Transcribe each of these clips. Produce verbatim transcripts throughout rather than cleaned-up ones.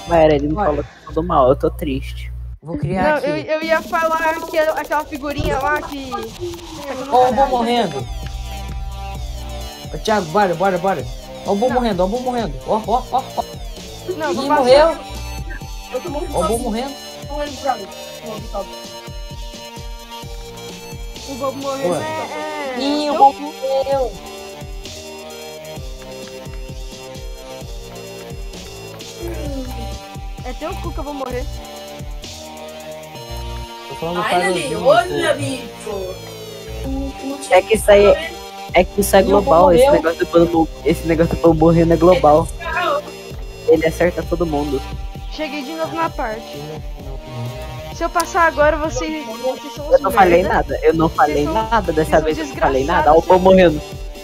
Mas ele me Olha. falou que tá tudo mal, eu tô triste. Vou criar Não, aqui. eu, eu ia falar que aquela figurinha lá que. Ó o Bo morrendo. Ô, Thiago, bora, bora, bora. Ó o Bo morrendo, ó o Bo morrendo. Ó, ó, ó, ó. Não, vou Ih, passar. morreu. Eu tô morrendo Ó o Bo sozinho. morrendo. Não lembro pra mim. Não, não sabe. O Bobo morrendo Ué. é. é... Ih, o teu Bo cu. morreu. É teu cu que eu vou morrer. Tô falando Ai, para Nabi, os olha, bicho. É que isso aí é, é que isso é Meu global, pão esse morreu. negócio do pano, esse negócio do pano morrendo é global. Ele acerta todo mundo. Cheguei de novo na parte. Se eu passar agora, vocês, vocês são os Eu não falei merda. nada, eu não falei são- nada dessa são vez, eu não falei desgraçados, nada. Ó, o pão morrendo.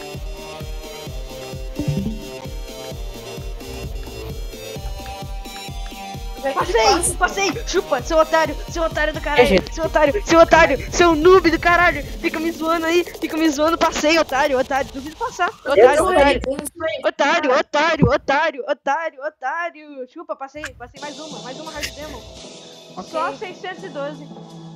Passei, passei, chupa, seu otário, seu otário do caralho, gente. seu otário, seu otário, seu noob do caralho, fica me zoando aí, fica me zoando, passei, otário, otário, duvido passar, otário, otário, otário, otário, otário, otário, otário, chupa, passei, passei mais uma, mais uma hard demo, só seiscentos e doze.